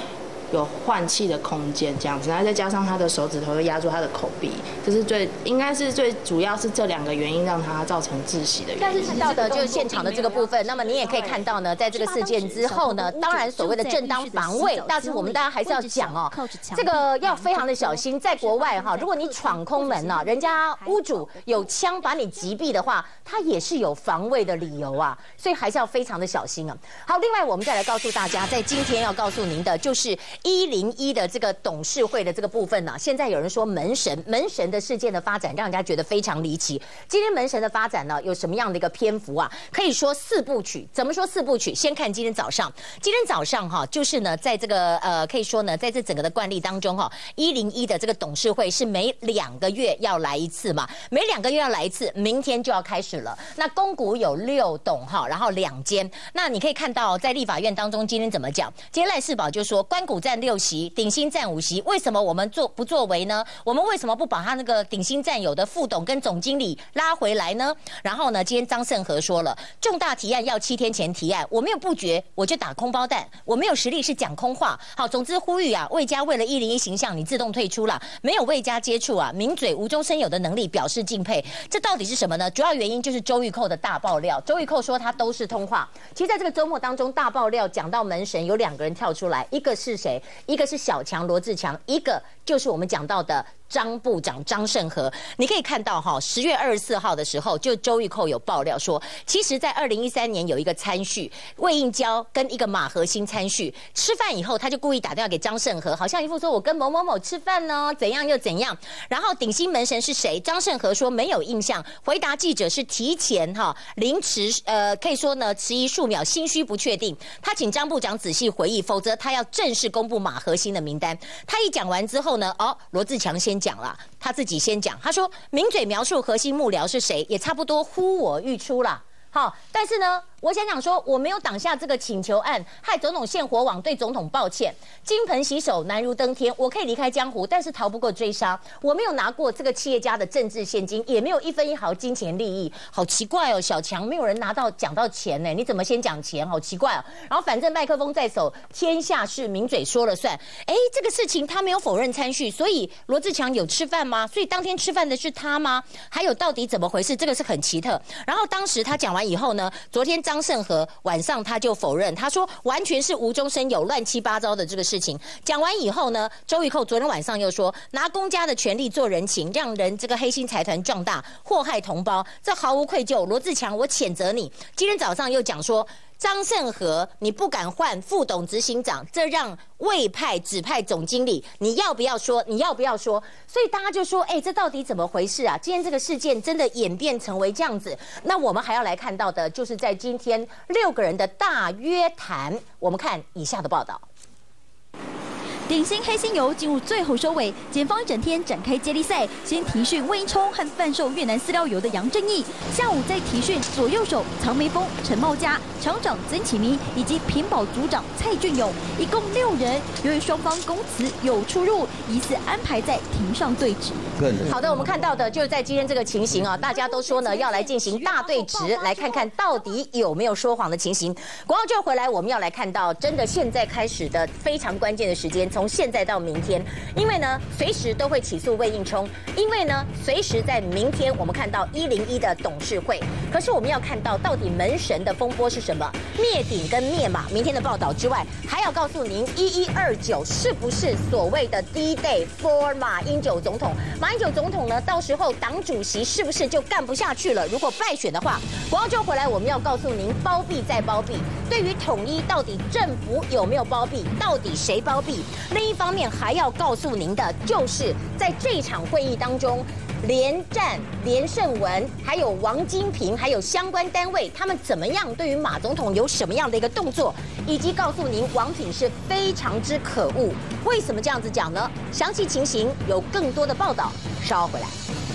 有换气的空间这样子，然后再加上他的手指头又压住他的口鼻，这是应该是最主要是这2个原因让他造成窒息的原因。 但是看到的就是现场的这个部分，那么你也可以看到呢，在这个事件之后呢，当然所谓的正当防卫，但是我们大家还是要讲哦，这个要非常的小心。在国外哈，如果你闯空门呢，人家屋主有枪把你击毙的话，他也是有防卫的理由啊，所以还是要非常的小心啊。好，另外我们再来告诉大家，在今天要告诉您的就是101的这个董事会的这个部分呢，现在有人说门神的事件的发展让人家觉得非常离奇。今天门神的发展呢，有什么样的一个篇幅啊？可以说4部曲。怎么说4部曲？先看今天早上哈，就是呢，在这个可以说呢，在这整个的惯例当中哈，101的这个董事会是每2个月要来一次嘛，每2个月要来一次，明天就要开始了。那公股有6董哈，然后2间。那你可以看到在立法院当中今天怎么讲？今天赖士葆就说，官股占6席，鼎新占5席，为什么我们不作为呢？我们为什么不把他那个鼎新占有的副董跟总经理拉回来呢？然后呢，今天张胜和说了，重大提案要7天前提案，我没有布局，我就打空包弹，我没有实力是讲空话。好，总之呼吁啊，魏家为了101形象，你自动退出了，没有魏家接触啊，名嘴无中生有的能力表示敬佩。这到底是什么呢？主要原因就是周玉蔻的大爆料。周玉蔻说他都是通话。其实在这个周末当中，大爆料讲到门神有2个人跳出来，一个是谁？一个是小强罗志强，一个就是我们讲到的张部长张胜和。你可以看到哈，10月24号的时候，就周玉蔻有爆料说，其实在2013年有一个参叙，魏应交跟一个马和兴参叙，吃饭以后他就故意打电话给张胜和，好像一副说我跟某某某吃饭呢，怎样又怎样。然后鼎新门神是谁？张胜和说没有印象，回答记者是提前临迟，可以说呢迟疑数秒，心虚不确定。他请张部长仔细回忆，否则他要正式公布马和兴的名单。他一讲完之后呢，罗志强先讲了，他自己先讲，他说名嘴描述核心幕僚是谁，也差不多呼我欲出了。好，但是呢，我想讲说，我没有挡下这个请求案，害总统陷火网，对总统抱歉。金盆洗手，难如登天。我可以离开江湖，但是逃不过追杀。我没有拿过这个企业家的政治现金，也没有1分1毫金钱利益。好奇怪哦，小强没有人讲到钱呢，你怎么先讲钱？好奇怪哦。然后反正麦克风在手，天下事名嘴说了算。这个事情他没有否认参叙，所以罗志强有吃饭吗？所以当天吃饭的是他吗？还有到底怎么回事？这个是很奇特。然后当时他讲完以后呢，昨天张胜和晚上他就否认，他说完全是无中生有、乱七八糟的这个事情。讲完以后呢，周玉蔻昨天晚上又说，拿公家的权力做人情，让人这个黑心财团壮大，祸害同胞，这毫无愧疚。罗志强，我谴责你。今天早上又讲说，张胜和你不敢换副董执行长，这让魏派指派总经理，你要不要说？你要不要说？所以大家就说，这到底怎么回事啊？今天这个事件真的演变成为这样子，那我们还要来看到的就是在今天6个人的大约谈。我们看以下的报道。 鼎新黑心油进入最后收尾，检方一整天展开接力赛，先提讯魏应充和贩售越南饲料油的杨正义，下午再提讯左右手曹梅峰、陈茂佳、厂长曾启明以及品保组长蔡俊勇，一共6人。由于双方供词有出入，疑似安排在庭上对质。 好的，我们看到的就是在今天这个情形啊，大家都说呢要来进行大对质，来看看到底有没有说谎的情形。广告就回来，我们要来看到真的现在开始的非常关键的时间。从现在到明天，因为呢，随时都会起诉魏应充，因为呢，随时在明天我们看到101的董事会。可是我们要看到到底门神的风波是什么？灭顶跟灭马，明天的报道之外，还要告诉您1129是不是所谓的 D-Day for 马英九总统？马英九总统呢，到时候党主席是不是就干不下去了？如果败选的话，广告就回来，我们要告诉您，包庇再包庇。对于统一，到底政府有没有包庇？到底谁包庇？另一方面还要告诉您的，就是在这场会议当中，连战、连胜文，还有王金平，还有相关单位，他们怎么样对于马总统有什么样的一个动作，以及告诉您王品是非常之可恶。为什么这样子讲呢？详细情形有更多的报道，稍后回来。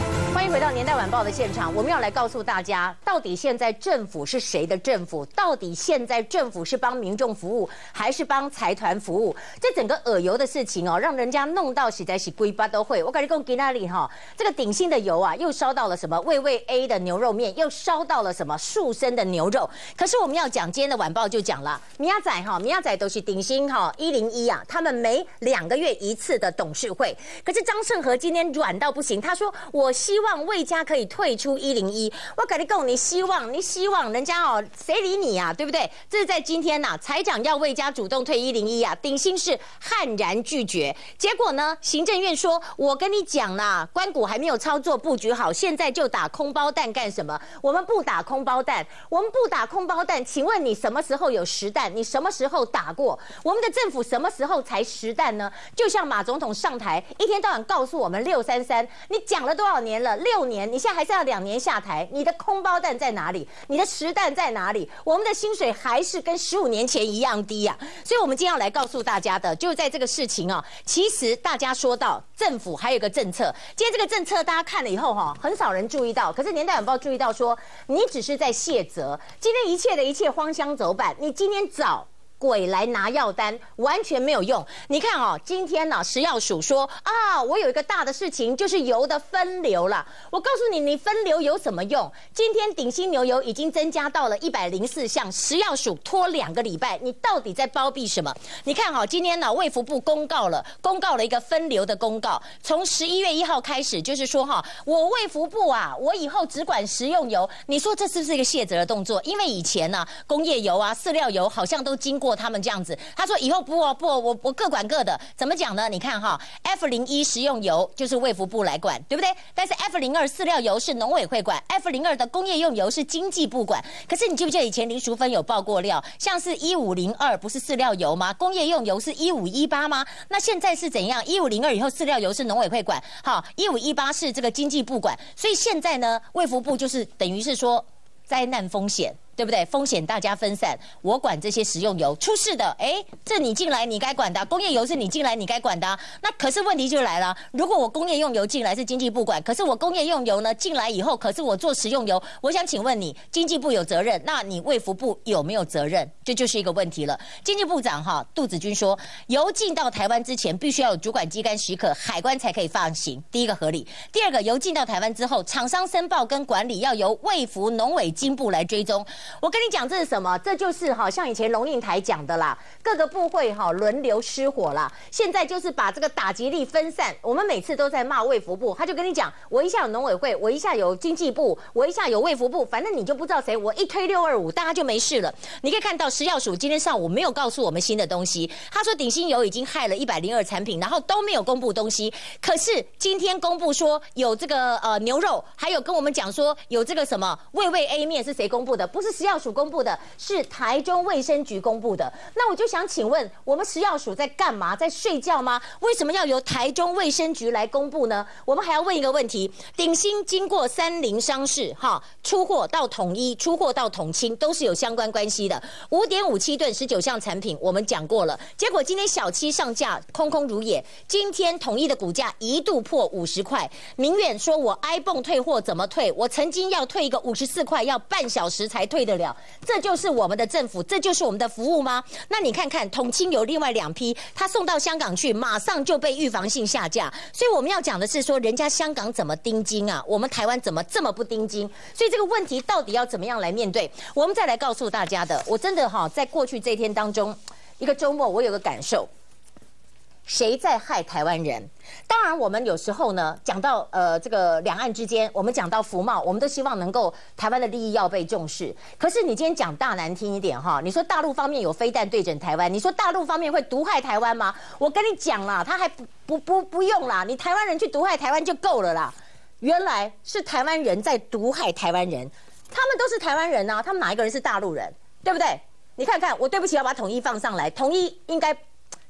欢迎回到《年代晚报》的现场，我们要来告诉大家，到底现在政府是谁的政府？到底现在政府是帮民众服务，还是帮财团服务？这整个耳油的事情哦，让人家弄到实在是龟巴都会。我跟你讲，今天里哈，这个鼎新的油啊，又烧到了什么味味 A 的牛肉面，又烧到了什么树生的牛肉。可是我们要讲今天的晚报就讲了，米亚仔都是鼎新101啊，他们每2个月一次的董事会。可是张胜和今天软到不行，他说我希望魏家可以退出101。我跟你讲，你希望人家谁理你啊，对不对？这是在今天呐，财长要魏家主动退101啊，鼎新是悍然拒绝。结果呢，行政院说，我跟你讲啦，官股还没有操作布局好，现在就打空包弹干什么？我们不打空包弹，请问你什么时候有实弹？你什么时候打过？我们的政府什么时候才实弹呢？就像马总统上台，一天到晚告诉我们633，你讲了多少年了？6年，你现在还是要2年下台，你的空包弹在哪里？你的实弹在哪里？我们的薪水还是跟15年前一样低啊！所以我们今天要来告诉大家的，就是在这个事情啊，其实大家说到政府还有一个政策，今天这个政策大家看了以后很少人注意到，可是年代晚报注意到说，你只是在卸责，今天一切的一切荒腔走板，你今天找鬼来拿药单完全没有用。你看今天呢，食药署说啊，我有一个大的事情，就是油的分流啦。我告诉你，你分流有什么用？今天鼎新牛油已经增加到了104项，食药署拖2个礼拜，你到底在包庇什么？你看今天呢，卫福部公告了一个分流的公告，从11月1号开始，就是说我卫福部啊，我以后只管食用油。你说这是不是一个卸责的动作？因为以前呢，工业油啊、饲料油好像都经过他们这样子，他说以后不，我各管各的。怎么讲呢？你看F01食用油就是卫福部来管，对不对？但是 F02饲料油是农委会管， F02的工业用油是经济部管。可是你记不记得以前林淑芬有爆过料，像是1502不是饲料油吗？工业用油是1518吗？那现在是怎样？1502以后饲料油是农委会管，1518是这个经济部管。所以现在呢，卫福部就是等于是说灾难风险，对不对？风险大家分散，我管这些食用油，出事的，这你进来你该管的，工业油是你进来你该管的。那可是问题就来了，如果我工业用油进来是经济部管，可是我工业用油呢进来以后，可是我做食用油，我想请问你，经济部有责任，那你卫福部有没有责任？这就是一个问题了。经济部长杜子君说，油进到台湾之前必须要有主管机关许可，海关才可以放行，第一个合理。第二个，油进到台湾之后，厂商申报跟管理要由卫福、农委、经部来追踪。我跟你讲，这是什么？这就是像以前龙应台讲的啦，各个部会轮流失火啦。现在就是把这个打击力分散。我们每次都在骂卫福部，他就跟你讲，我一下有农委会，我一下有经济部，我一下有卫福部，反正你就不知道谁。我一推625，大家就没事了。你可以看到食药署今天上午没有告诉我们新的东西，他说鼎新油已经害了102产品，然后都没有公布东西。可是今天公布说有这个牛肉，还有跟我们讲说有这个什么味味 A 面是谁公布的？不是食药署公布的，是台中卫生局公布的。那我就想请问，我们食药署在干嘛？在睡觉吗？为什么要由台中卫生局来公布呢？我们还要问一个问题：鼎新经过30商事出货到统一，出货到统清，都是有相关关系的。5.57吨19项产品，我们讲过了。结果今天小七上架空空如也，今天统一的股价一度破50块。明远说我 iPhone 退货怎么退？我曾经要退一个54块，要半小时才退得了。这就是我们的政府，这就是我们的服务吗？那你看看统清有另外2批，他送到香港去，马上就被预防性下架。所以我们要讲的是说，人家香港怎么盯紧啊？我们台湾怎么这么不盯紧？所以这个问题到底要怎么样来面对？我们再来告诉大家的，我真的在过去这一天当中，一个周末我有个感受。谁在害台湾人？当然，我们有时候呢讲到这个两岸之间，我们讲到服贸，我们都希望能够台湾的利益要被重视。可是你今天讲大难听一点你说大陆方面有飞弹对准台湾，你说大陆方面会毒害台湾吗？我跟你讲啦，他还不用啦，你台湾人去毒害台湾就够了啦。原来是台湾人在毒害台湾人，他们都是台湾人啊，他们哪一个人是大陆人？对不对？你看看，我对不起要把统一放上来，统一应该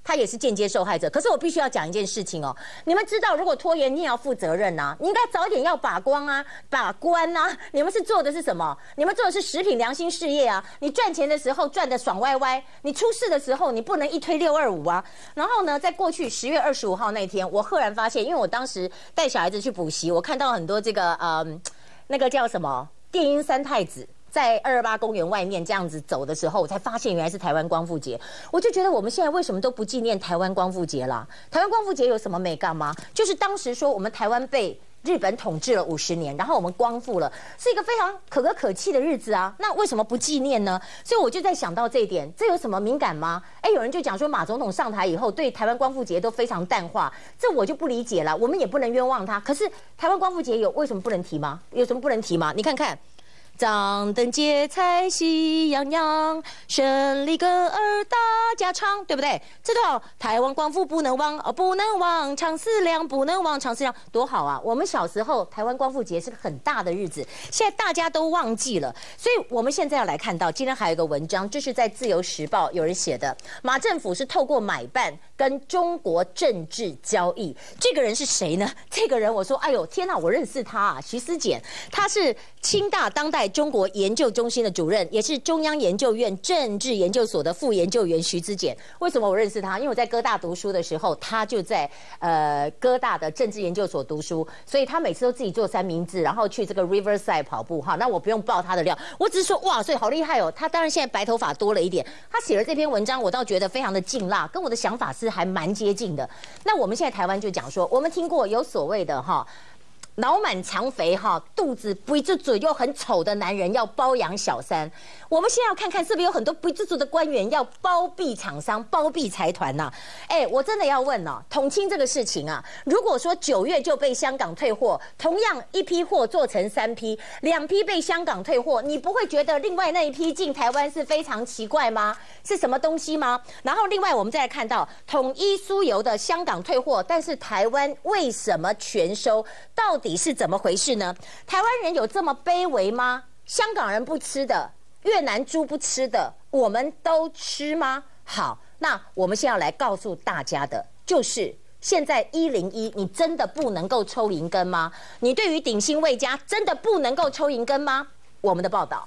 他也是间接受害者。可是我必须要讲一件事情哦，你们知道，如果拖延，你也要负责任啊，你应该早点要把关啊，你们是做的是什么？你们做的是食品良心事业啊！你赚钱的时候赚得爽歪歪，你出事的时候你不能一推625啊。然后呢，在过去10月25号那天，我赫然发现，因为我当时带小孩子去补习，我看到很多这个那个叫什么电音三太子。在228公园外面这样子走的时候，我才发现原来是台湾光复节。我就觉得我们现在为什么都不纪念台湾光复节啦？台湾光复节有什么美感吗？就是当时说我们台湾被日本统治了50年，然后我们光复了，是一个非常可歌可泣的日子啊。那为什么不纪念呢？所以我就在想到这一点，这有什么敏感吗？有人就讲说马总统上台以后对台湾光复节都非常淡化，这我就不理解了。我们也不能冤枉他，可是台湾光复节为什么不能提吗？有什么不能提吗？你看看。张灯结彩喜洋洋，胜利歌儿大家唱，对不对？这多好！台湾光复不能忘，不能忘，常思量，不能忘，常思量，多好啊！我们小时候台湾光复节是个很大的日子，现在大家都忘记了，所以我们现在要来看到，今天还有一个文章，这是在《自由时报》有人写的，马政府是透过买办跟中国政治交易。这个人是谁呢？这个人我说，哎呦天哪，我认识他啊，徐思俭，他是清大当代中国研究中心的主任，也是中央研究院政治研究所的副研究员徐思俭。为什么我认识他？因为我在哥大读书的时候，他就在哥大的政治研究所读书，所以他每次都自己做三明治，然后去这个 Riverside 跑步哈。那我不用爆他的料，我只是说哇，所以好厉害哦。他当然现在白头发多了一点，他写了这篇文章，我倒觉得非常的劲辣，跟我的想法是还蛮接近的。那我们现在台湾就讲说，我们听过有所谓的哈。脑满肠肥哈，肚子不一嘴又很丑的男人要包养小三，我们现在要看看是不是有很多不一嘴的官员要包庇厂商、包庇财团呐？我真的要问哦，统清这个事情啊，如果说9月就被香港退货，同样一批货做成3批，2批被香港退货，你不会觉得另外那一批进台湾是非常奇怪吗？是什么东西吗？然后另外我们再来看到统一酥油的香港退货，但是台湾为什么全收？到底是怎么回事呢？台湾人有这么卑微吗？香港人不吃的，越南猪不吃的，我们都吃吗？好，那我们现在要来告诉大家的就是，现在101，你真的不能够抽银根吗？你对于鼎新卫家真的不能够抽银根吗？我们的报道。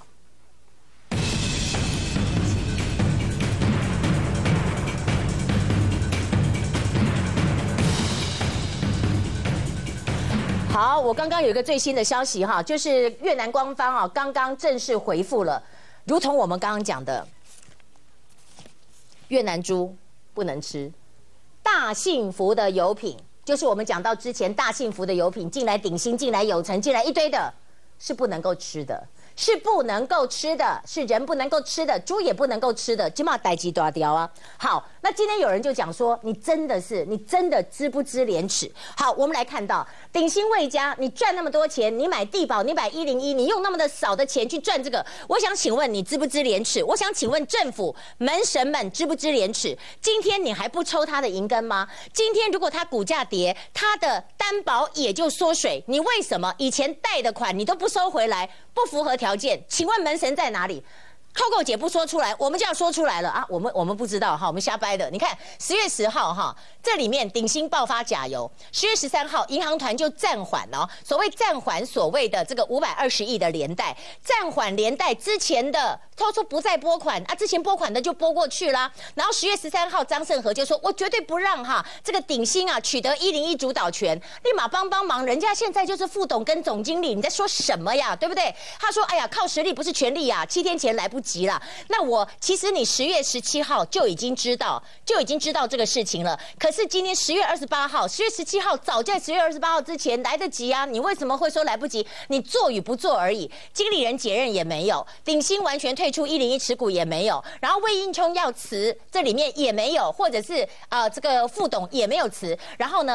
好，我刚刚有一个最新的消息哈，就是越南官方啊刚刚正式回复了，如同我们刚刚讲的，越南猪不能吃，大幸福的油品，就是我们讲到之前大幸福的油品进来鼎新、进来有成、进来一堆的，是不能够吃的。是不能够吃的，是人不能够吃的，猪也不能够吃的，起码代鸡大条啊。好，那今天有人就讲说，你真的知不知廉耻？好，我们来看到鼎新卫家，你赚那么多钱，你买地保，你买101，你用那么的少的钱去赚这个，我想请问你知不知廉耻？我想请问政府门神们知不知廉耻？今天你还不抽他的银根吗？今天如果他股价跌，他的担保也就缩水，你为什么以前贷的款你都不收回来？不符合条件，请问门神在哪里？Coco 姐不说出来，我们就要说出来了啊！我们不知道哈，我们瞎掰的。你看10月10号哈，这里面鼎新爆发假油，10月13号银行团就暂缓哦，所谓暂缓所谓的这个520亿的连带，暂缓连带之前的他说不再拨款啊，之前拨款的就拨过去啦。然后10月13号张胜和就说，我绝对不让哈这个鼎新啊取得101主导权，立马帮忙，人家现在就是副董跟总经理，你在说什么呀？对不对？他说，哎呀，靠实力不是权力呀，7天前来不及了。那其实你10月17号就已经知道这个事情了。可是今天10月28号、10月17号，早在10月28号之前来得及啊！你为什么会说来不及？你做与不做而已。经理人解任也没有，鼎新完全退出101持股也没有，然后魏应充要辞，这里面也没有，或者是这个副董也没有辞。然后呢？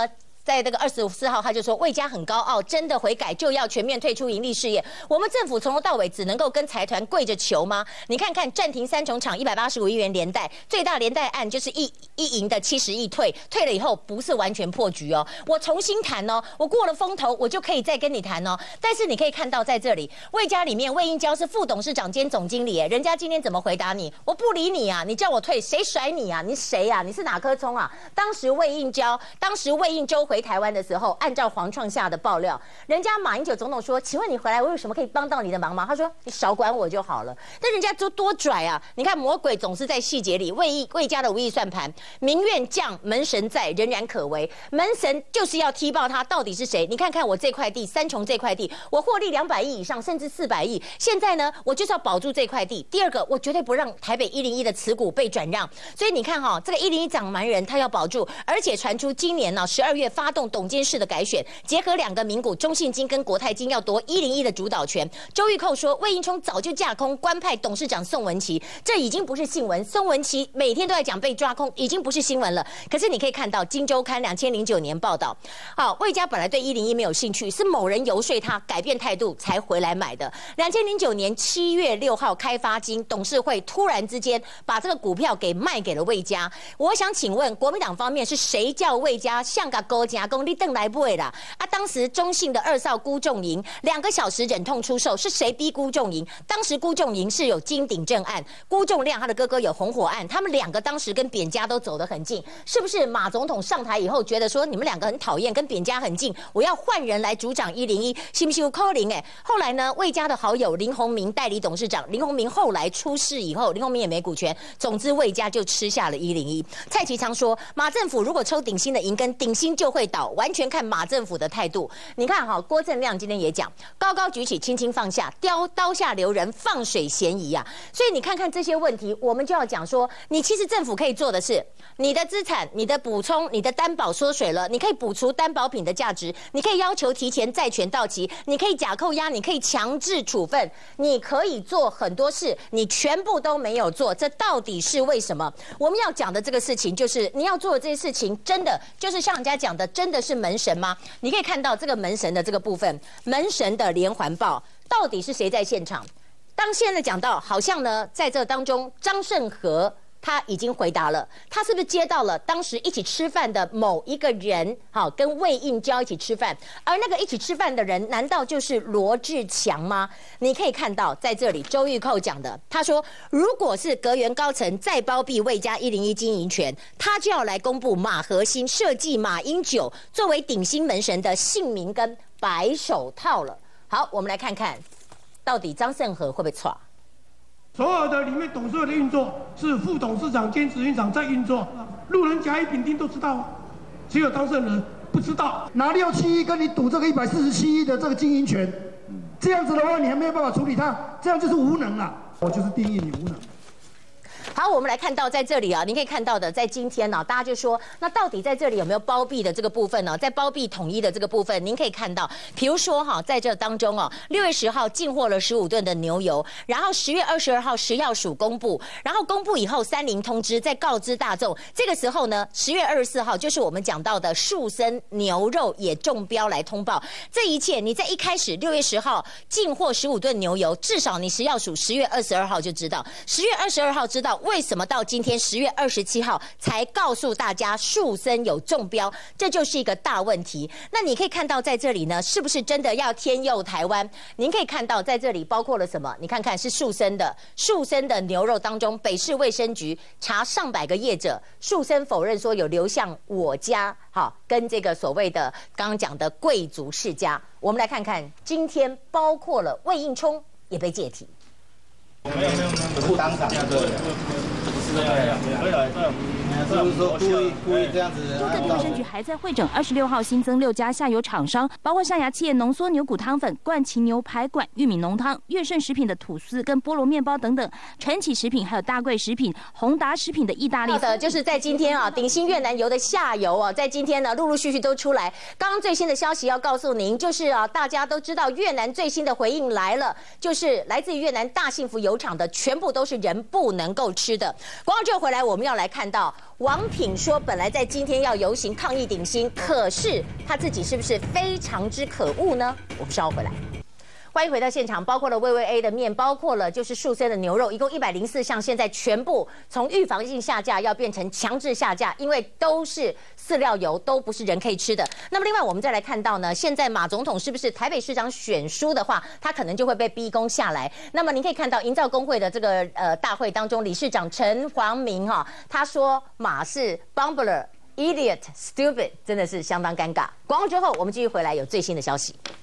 在这个24号，他就说魏家很高傲，真的悔改就要全面退出盈利事业。我们政府从头到尾只能够跟财团跪着求吗？你看看暂停3重厂185亿元连带，最大连带案就是一赢的70亿退了以后不是完全破局哦，我重新谈哦，我过了风头我就可以再跟你谈哦。但是你可以看到在这里魏家里面魏应交是副董事长兼总经理，人家今天怎么回答你？我不理你啊，你叫我退，谁甩你啊？你谁啊？你是哪颗葱啊？当时魏应周回台湾的时候，按照黄创下的爆料，人家马英九总统说，请问你回来我有什么可以帮到你的忙吗？他说你少管我就好了。但人家多拽啊！你看魔鬼总是在细节里，魏家的无意算盘，民怨降，门神在，仍然可为。门神就是要踢爆他到底是谁。你看看我这块地，3重这块地，我获利200亿以上，甚至400亿。现在呢，我就是要保住这块地。第二个，我绝对不让台北101的持股被转让。所以你看这个101掌门人他要保住，而且传出今年12月发动董监事的改选，结合2个名股中信金跟国泰金要夺101的主导权。周玉蔻说，魏应充早就架空官派董事长宋文琪，这已经不是新闻。宋文琪每天都在讲被抓空，已经不是新闻了。可是你可以看到《今周刊》2009年报道，魏家本来对101没有兴趣，是某人游说他改变态度才回来买的。2009年7月6号开发金董事会突然之间把这个股票给卖给了魏家。我想请问国民党方面是谁叫魏家像个勾夹公你邓来不会啦？当时中信的2少辜仲营2个小时忍痛出售，是谁逼辜仲营？当时辜仲营是有金鼎正案，辜仲亮他的哥哥有红火案，他们2个当时跟扁家都走得很近，是不是马总统上台以后觉得说你们2个很讨厌，跟扁家很近，我要换人来主掌101，是不是有可能？后来呢，魏家的好友林鸿明代理董事长，林鸿明后来出事以后，林鸿明也没股权，总之魏家就吃下了101。蔡其昌说，马政府如果抽鼎新的银根，鼎新就会倒，完全看马政府的态度。你看郭正亮今天也讲，高高举起，轻轻放下，刀下留人，放水嫌疑啊。所以你看看这些问题，我们就要讲说，你其实政府可以做的是，你的资产、你的补充、你的担保缩水了，你可以补除担保品的价值，你可以要求提前债权到期，你可以假扣押，你可以强制处分，你可以做很多事，你全部都没有做，这到底是为什么？我们要讲的这个事情，就是你要做的这些事情，真的就是像人家讲的，真的是门神吗？你可以看到这个门神的这个部分，门神的连环报到底是谁在现场？当现在讲到，好像呢，在这当中，张胜和他已经回答了，他是不是接到了当时一起吃饭的某一个人，跟魏应交一起吃饭，而那个一起吃饭的人，难道就是罗志强吗？你可以看到在这里，周玉蔻讲的，他说，如果是阁员高层再包庇魏家101经营权，他就要来公布马和兴设计马英九作为鼎新门神的姓名跟白手套了。好，我们来看看，到底张胜和会不会错？ 所有的里面董事会的运作是副董事长兼执行长在运作，路人甲乙丙丁都知道，只有当事人不知道。拿6-7亿跟你赌这个147亿的这个经营权，这样子的话你还没有办法处理它，这样就是无能了。我就是定义你无能。 好，我们来看到在这里啊，你可以看到的，在今天呢，大家就说，那到底在这里有没有包庇的这个部分呢？在包庇统一的这个部分，您可以看到，比如说在这当中6月10号进货了15吨的牛油，然后10月22号食药署公布，然后公布以后30通知，再告知大众。这个时候呢，10月24号就是我们讲到的树生牛肉也中标来通报。这一切你在一开始6月10号进货15吨牛油，至少你食药署10月22号就知道，10月22号知道。为什么到今天10月27号才告诉大家树生有中标？这就是一个大问题。那你可以看到在这里呢，是不是真的要天佑台湾？您可以看到在这里包括了什么？你看看是树生的牛肉当中，北市卫生局查上百个业者，树生否认说有流向我家，跟这个所谓的刚刚讲的贵族世家。我们来看看今天包括了魏应充也被借题。 没有，不当场对，不是就是说故意这样子。 中正卫生局还在会诊26号新增6家下游厂商，包括象牙企业浓缩牛骨汤粉、冠旗牛排馆、玉米浓汤、悦盛食品的吐司跟菠萝面包等等，晨起食品还有大贵食品、宏达食品的意大利。好的，就是在今天鼎新越南油的下游在今天呢陆陆续续都出来。刚刚最新的消息要告诉您，就是大家都知道越南最新的回应来了，就是来自于越南大幸福油厂的全部。 部都是人不能够吃的。广告之后回来，我们要来看到王品说，本来在今天要游行抗议顶新，可是他自己是不是非常之可恶呢？我们稍后回来。欢迎回到现场，包括了味味 A 的面，包括了就是树森的牛肉，一共104项，现在全部从预防性下架要变成强制下架，因为都是饲料油，都不是人可以吃的。那么另外我们再来看到呢，现在马总统是不是台北市长选输的话，他可能就会被逼宫下来。那么您可以看到营造工会的这个大会当中，理事长陈黄明他说马是 bumbler、idiot、stupid， 真的是相当尴尬。广告之后我们继续回来，有最新的消息。